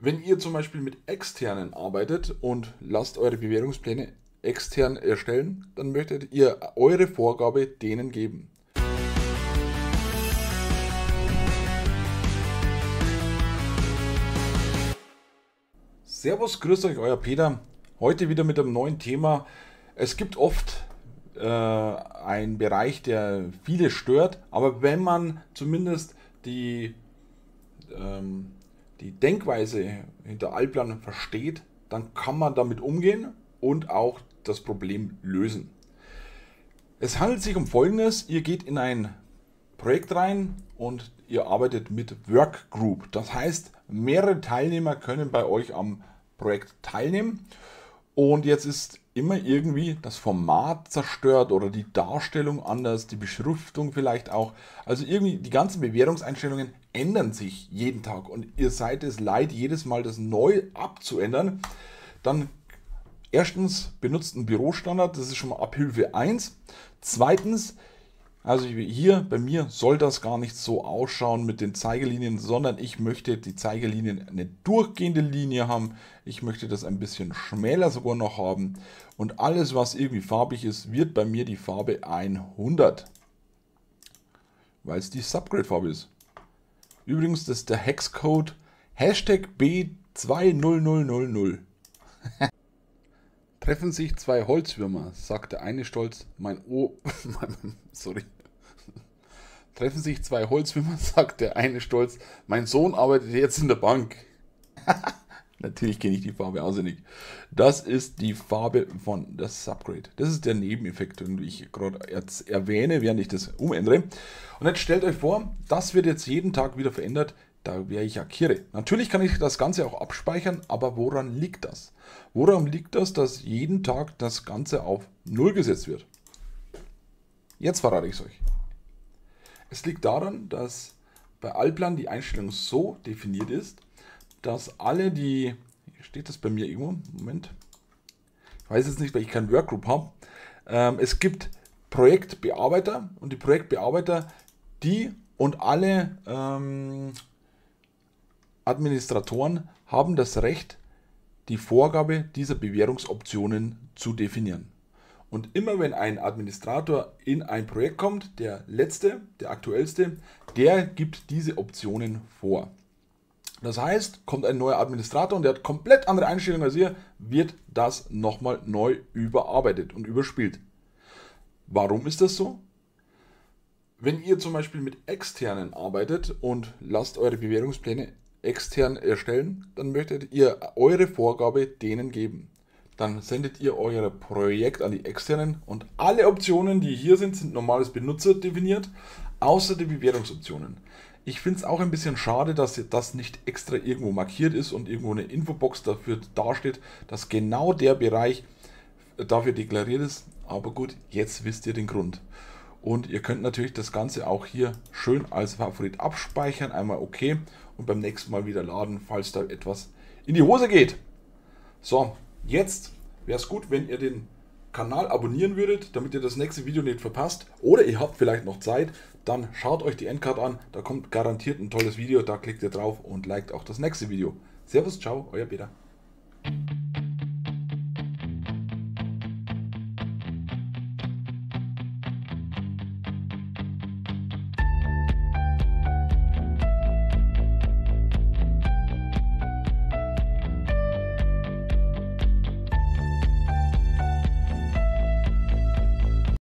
Wenn ihr zum Beispiel mit Externen arbeitet und lasst eure Bewerbungspläne extern erstellen, dann möchtet ihr eure Vorgabe denen geben. Servus, grüßt euch, euer Peter. Heute wieder mit einem neuen Thema. Es gibt oft einen Bereich, der viele stört, aber wenn man zumindest die Denkweise hinter Allplan versteht, dann kann man damit umgehen und auch das Problem lösen. Es handelt sich um Folgendes: Ihr geht in ein Projekt rein und ihr arbeitet mit Workgroup. Das heißt, mehrere Teilnehmer können bei euch am Projekt teilnehmen. Und jetzt ist immer irgendwie das Format zerstört oder die Darstellung anders, die Beschriftung vielleicht auch. Also irgendwie die ganzen Bewertungseinstellungen ändern sich jeden Tag und ihr seid es leid, jedes Mal das neu abzuändern. Dann erstens benutzt einen Bürostandard, das ist schon mal Abhilfe 1. Zweitens, also hier bei mir soll das gar nicht so ausschauen mit den Zeigelinien, sondern ich möchte die Zeigelinien eine durchgehende Linie haben. Ich möchte das ein bisschen schmäler sogar noch haben. Und alles, was irgendwie farbig ist, wird bei mir die Farbe 100. Weil es die Subgrade-Farbe ist. Übrigens, das ist der Hexcode #B20000. Treffen sich zwei Holzwürmer, sagt der eine stolz, Treffen sich zwei Holzwürmer, sagt der eine stolz, mein Sohn arbeitet jetzt in der Bank. Natürlich kenne ich die Farbe auswendig. Das ist die Farbe von der Subgrade. Das ist der Nebeneffekt, den ich gerade jetzt erwähne, während ich das umändere. Und jetzt stellt euch vor, das wird jetzt jeden Tag wieder verändert. Da wäre ich ja kirre. Natürlich kann ich das Ganze auch abspeichern, aber woran liegt das? Woran liegt das, dass jeden Tag das Ganze auf 0 gesetzt wird? Jetzt verrate ich es euch. Es liegt daran, dass bei Allplan die Einstellung so definiert ist, dass alle die, steht das bei mir irgendwo, Moment, ich weiß jetzt nicht, weil ich kein Workgroup habe, es gibt Projektbearbeiter und die Projektbearbeiter, die und alle Administratoren haben das Recht, die Vorgabe dieser Bewährungsoptionen zu definieren. Und immer wenn ein Administrator in ein Projekt kommt, der letzte, der aktuellste, der gibt diese Optionen vor. Das heißt, kommt ein neuer Administrator und der hat komplett andere Einstellungen als ihr, wird das nochmal neu überarbeitet und überspielt. Warum ist das so? Wenn ihr zum Beispiel mit Externen arbeitet und lasst eure Bewerbungspläne extern erstellen, dann möchtet ihr eure Vorgabe denen geben. Dann sendet ihr euer Projekt an die Externen und alle Optionen, die hier sind, sind normales Benutzer definiert, außer die Bewertungsoptionen. Ich finde es auch ein bisschen schade, dass das nicht extra irgendwo markiert ist und irgendwo eine Infobox dafür dasteht, dass genau der Bereich dafür deklariert ist. Aber gut, jetzt wisst ihr den Grund. Und ihr könnt natürlich das Ganze auch hier schön als Favorit abspeichern, einmal OK und beim nächsten Mal wieder laden, falls da etwas in die Hose geht. So, jetzt wäre es gut, wenn ihr den Kanal abonnieren würdet, damit ihr das nächste Video nicht verpasst. Oder ihr habt vielleicht noch Zeit, dann schaut euch die Endcard an, da kommt garantiert ein tolles Video, da klickt ihr drauf und liked auch das nächste Video. Servus, ciao, euer Peter.